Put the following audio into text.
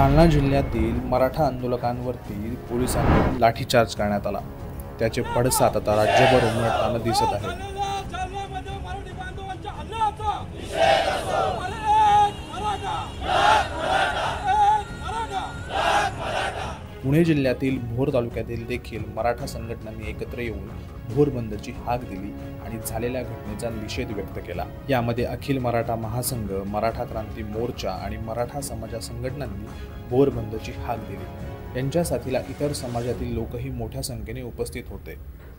जालना जिल्ह्यातील मराठा आंदोलकांवरती पोलिसांकडून लाठीचार्ज करण्यात आला। त्याचे पडसाद आता राज्यभर उमटताना दिसत आहे। पुणे जिल्ह्यातील भोर तालुक्यातील देखील मराठा संघटनांनी एकत्र येऊन भोर बंदची हाक दिली आणि झालेल्या घटनेचा निषेध व्यक्त केला। यामध्ये अखिल मराठा महासंघ, मराठा क्रांती मोर्चा आणि मराठा समाज संघटनांनी भोर बंदची हाक दिली। यांच्या साथीला इतर समाजातील लोकही मोठ्या संख्येने उपस्थित होते।